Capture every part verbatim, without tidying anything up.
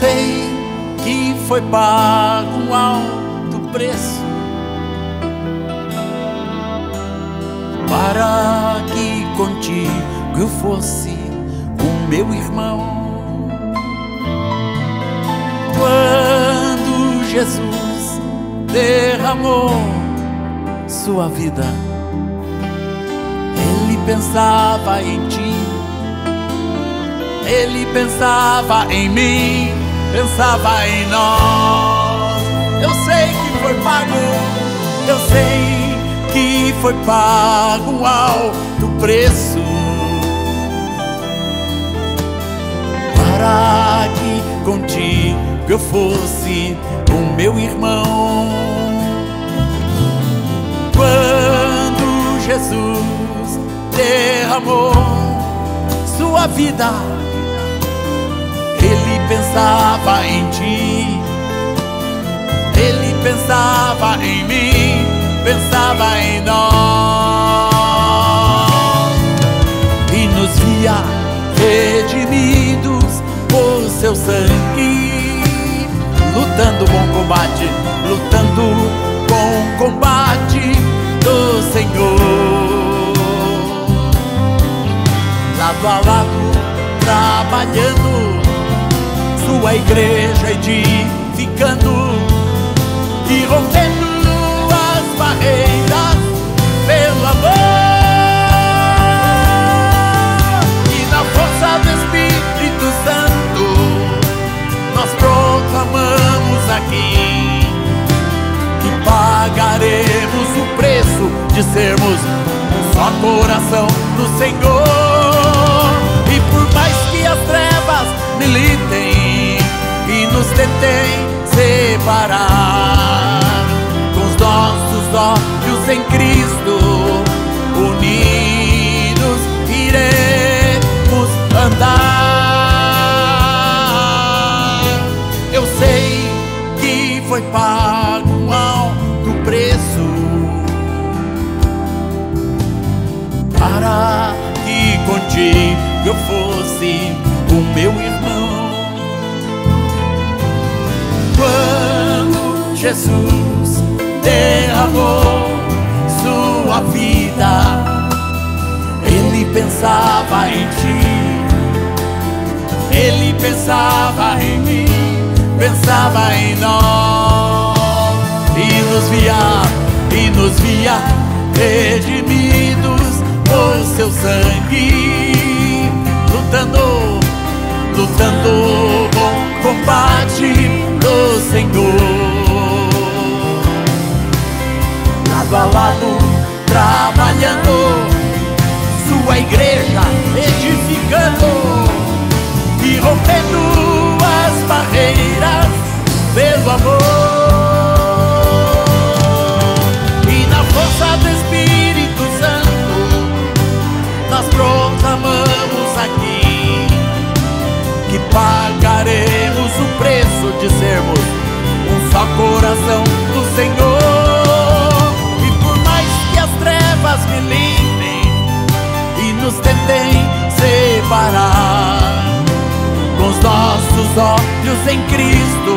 sei que foi pago um alto preço para que contigo eu fosse o meu irmão. Quando Jesus derramou sua vida, Ele pensava em ti, Ele pensava em mim, pensava em nós. Eu sei que foi pago, eu sei que foi pago um alto preço para que contigo eu fosse o meu irmão. Quando Jesus derramou sua vida, Ele pensava em ti, Ele pensava em mim, pensava em nós, e nos via redimidos por seu sangue, lutando bom combate, lutando bom combate do Senhor, lado a lado, trabalhando, sua igreja edificando e rompendo as barreiras pelo amor, e na força do Espírito Santo nós proclamamos aqui que pagaremos o preço de sermos um só coração do Senhor. E por mais que as trevas militem e nos tentem separar, com os nossos olhos em Cristo unidos iremos andar. Eu sei que foi pago um alto preço para que contigo eu fosse o meu irmão. Quando Jesus derramou sua vida, Ele pensava em ti, Ele pensava em mim, pensava em nós, e nos via, e nos via redimidos por seu sangue, lutando, lutando bom combate do Senhor, lado a lado, trabalhando, sua igreja edificando e rompendo as barreiras pelo amor, e na força do Espírito Santo nós proclamamos aqui que pagaremos o preço de sermos um só coração do Senhor. E por mais que as trevas militem e nos tentem separar, com os nossos olhos em Cristo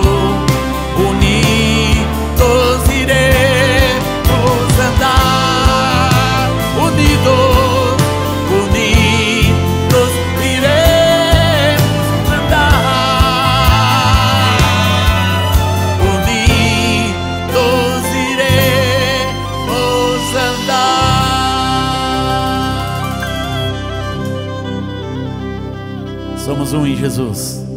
unidos iremos andar, unidos, unidos iremos andar, unidos iremos andar. Somos um em Jesus.